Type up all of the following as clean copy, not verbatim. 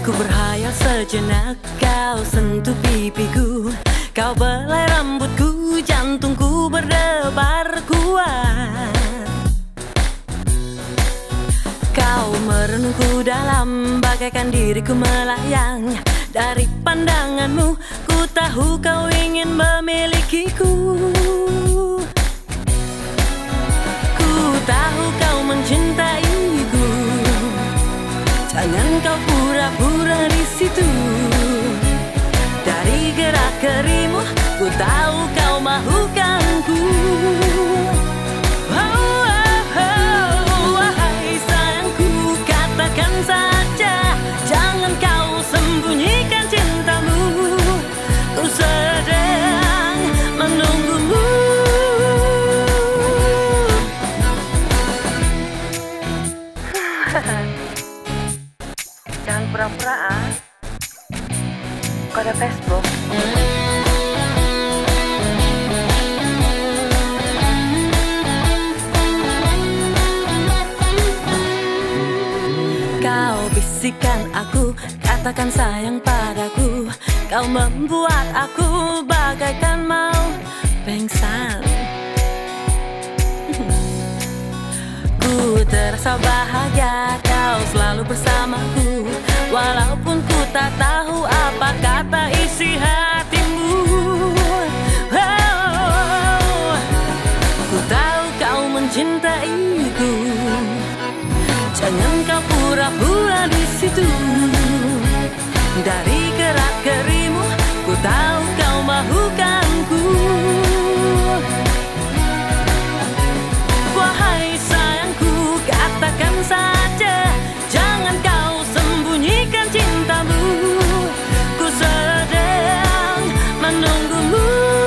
Ku berhayal sejenak, kau sentuh pipiku, kau belai rambutku, jantungku berdebar kuat. Kau merenungku dalam, bagaikan diriku melayang. Dari pandanganmu, ku tahu kau ingin memilikiku. Ku tahu kau mencintaiku, jangan kau pura-pura di situ. Dari gerak gerimu, ku tahu kau mahukanku. Oh, oh, oh, wahai sayangku, katakan saja, jangan kau sembunyikan cintamu. Ku sedang menunggumu. Jangan pura-pura ah. Kau ada Facebook? Kau bisikan aku, katakan sayang padaku. Kau membuat aku bagaikan mau pingsan. Ku terasa bahagia, kau selalu bersamaku. Walaupun ku tak tahu apa kata isi hatimu. Oh, ku tahu kau mencintaiku, jangan kau pura-pura di situ. Dari gerak gerimu, ku tahu kau mahukanku. Wahai sayangku, katakan saja, jangan kau sembunyikan cintamu. Ku sedang menunggumu.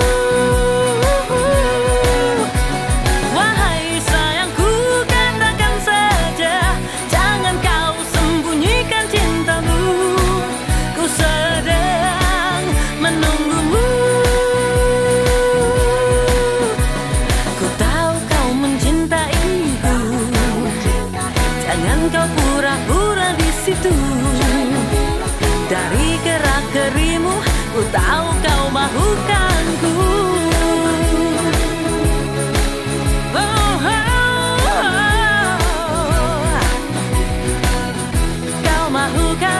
Wahai sayangku, katakan saja, jangan kau sembunyikan cintamu. Ku sedang menunggumu. Ku tahu kau mencintaiku, jangan kau pura-pura di situ. Dari gerak gerimu, ku tahu kau mahukanku. Oh, oh, oh. Kau mahukan.